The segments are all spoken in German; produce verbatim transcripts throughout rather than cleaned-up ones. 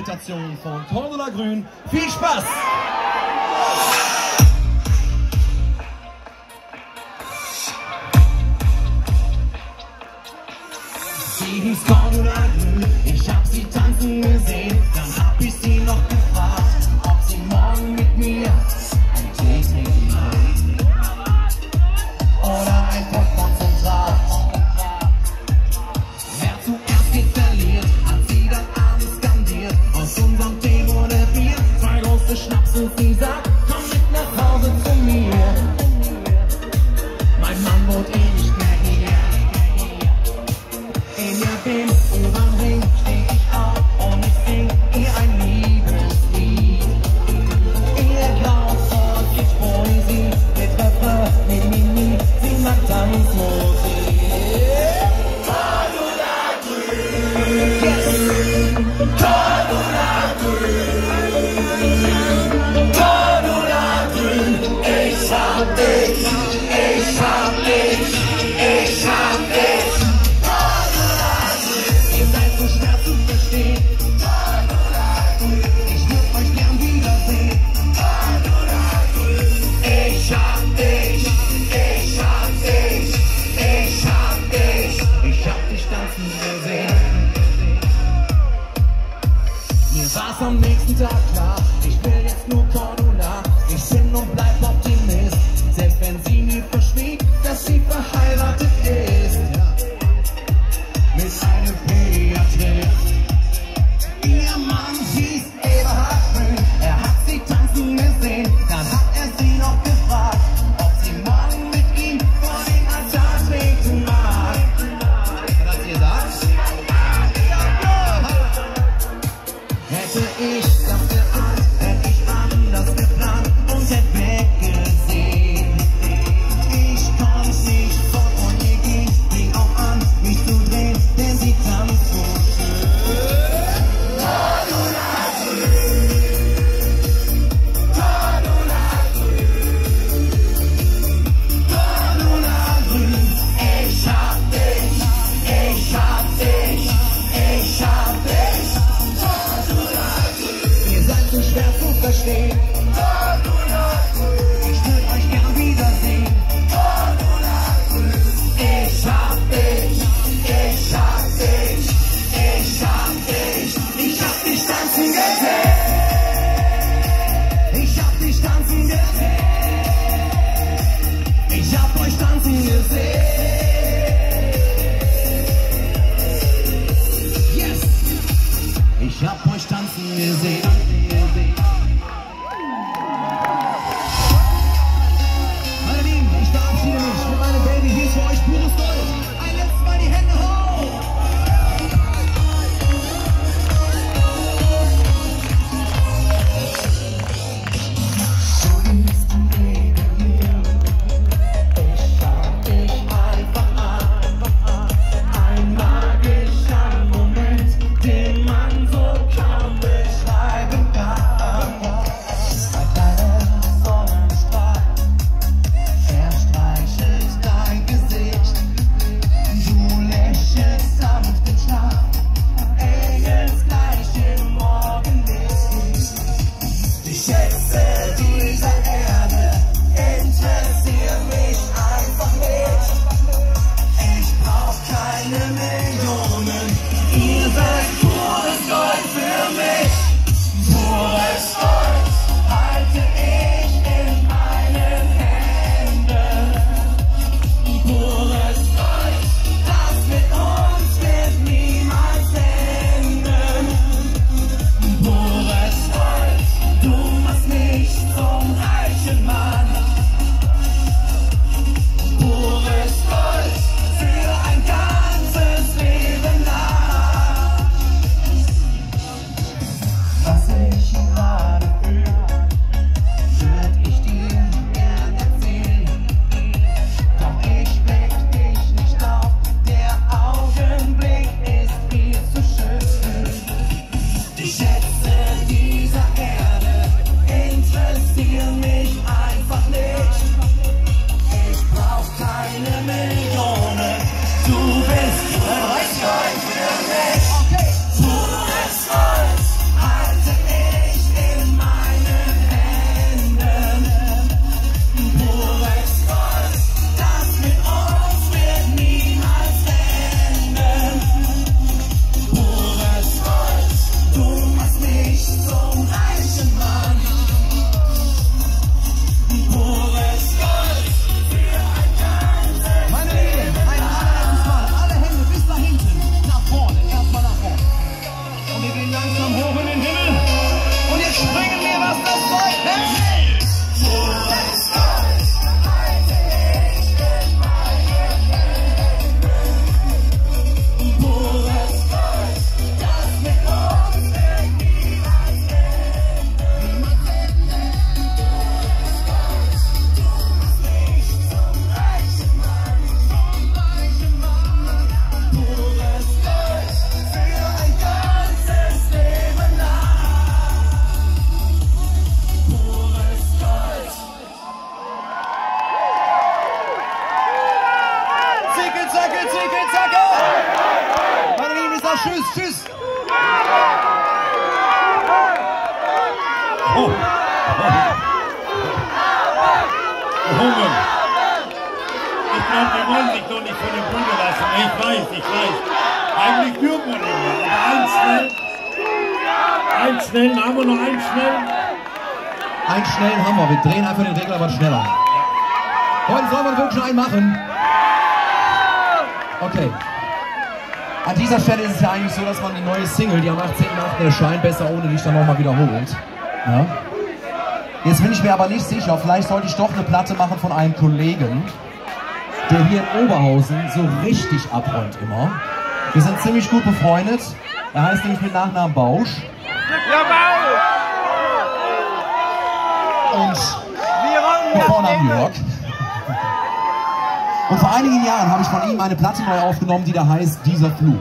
Interpretation von Cordula Grün. Viel Spaß! Sie hieß Cordula Grün, ich hab sie tanzen gesehen, dann hab ich sie noch gefragt, ob sie morgen mit mir ein Tee trinken will. Oder ein Popcorn-Konzentrat. Wer zuerst geht, verliert, hat sie dann abends skandiert. Aus unserem Tee wurde Bier, zwei große Schnaps und sie sagt, komm mit nach Hause zu mir. Mein Mann wohnt eh nicht mehr hier. In ihr Bild, überm Ring, steh ich auf und ich sing ihr ein Liebeslied. Ihr Graut gibt Poesie, mit Refrain, mit Mimi, sie macht Tanzmusik. Cordula Grün, yes! Cordula Grün, Cordula Grün, ich hab dich, ich hab dich, ich hab dich. War's am nächsten Tag klar, ich will jetzt nur Cordula. Ich bin und bleib Optimist, selbst wenn sie mir verschwieg, dass sie verheiratet ist mit einem Pädiatrist. Ihr Mann hieß Eberhard Grün, er hat sie tanzen gesehen, dann hat er sie noch gefragt, ob sie morgen mit ihm vor den Altar treten mag. Was hat sie gesagt? Hätte ich das geahnt, hätte ich anders geplant und hätte weggesehen. Ich konnte nicht fort und ihr ging, fing auch an, mich zu drehen, denn sie tanzt so schön. Cordula Grün, Cordula Grün, Cordula Grün, ich hab dich, ich hab dich, ich hab dich. Ihr seid so schwer zu verstehen. Ich würd euch gern wiedersehen. Ich hab dich, ich hab dich, ich hab dich. Ich hab dich tanzen gesehen. Ich hab dich tanzen gesehen. Ich hab euch tanzen gesehen. Yes! Ich hab euch tanzen gesehen. Meine Lieben, ich verabschiede mich mit meinem Baby. Hier ist für euch pures Gold. Ein letztes Mal die Hände hoch. Du bist ein Leben hier. Ich schau dich einfach an. Ein magischer Moment, den man so kaum beschreiben kann. Ich weiß, ich weiß. Eigentlich dürfen wir nicht mehr. Aber eins schnell. Eins schnell, haben wir noch einen schnellen? Einen schnellen haben wir. Wir drehen einfach den Regler was schneller. Heute soll man wirklich einen machen. Okay. An dieser Stelle ist es ja eigentlich so, dass man die neue Single, die am achtzehnten achten erscheint, besser ohne dich dann nochmal wiederholt. Ja? Jetzt bin ich mir aber nicht sicher, vielleicht sollte ich doch eine Platte machen von einem Kollegen, der hier in Oberhausen so richtig abräumt immer. Wir sind ziemlich gut befreundet. Er heißt nämlich mit Nachnamen Bausch. Ja, Bausch! Und mit Vornamen Jörg. Und vor einigen Jahren habe ich von ihm eine Platte neu aufgenommen, die da heißt Dieser Flug.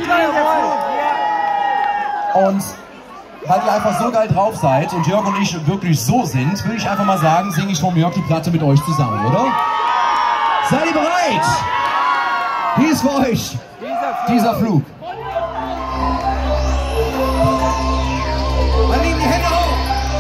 Und weil ihr einfach so geil drauf seid und Jörg und ich wirklich so sind, würde ich einfach mal sagen, singe ich von Jörg die Platte mit euch zusammen, oder? Seid ihr bereit? Hier ist für euch Dieser Flug. Meine Lieben, die Hände hoch!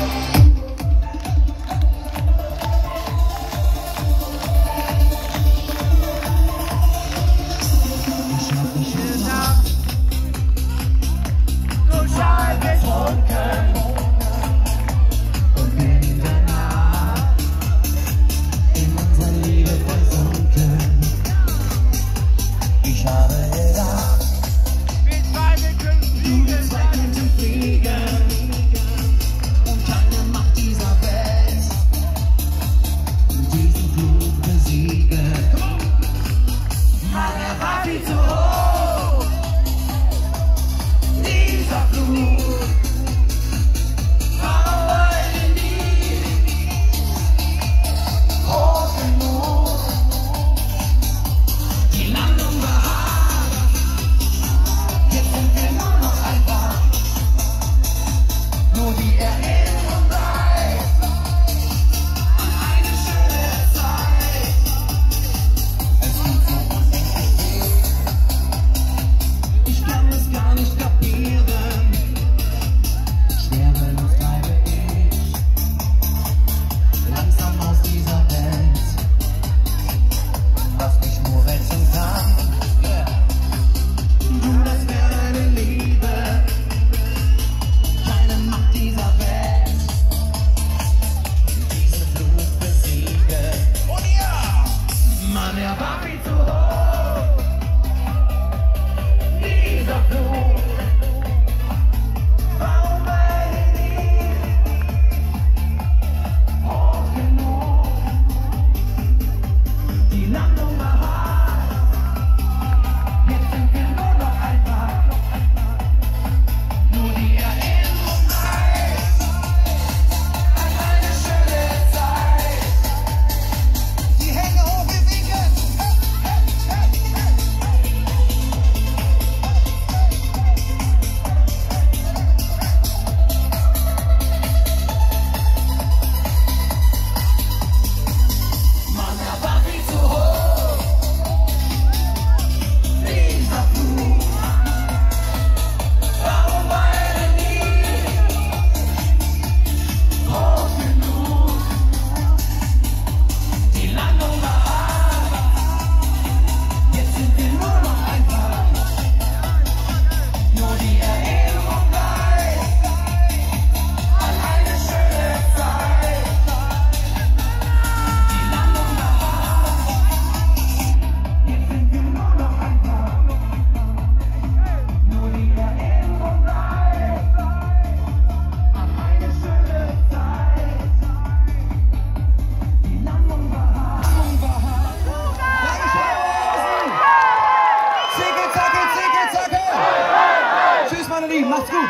Macht's gut!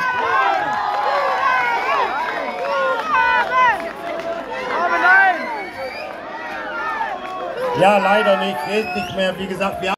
Ja, leider nicht. Geht nicht mehr. Wie gesagt, wir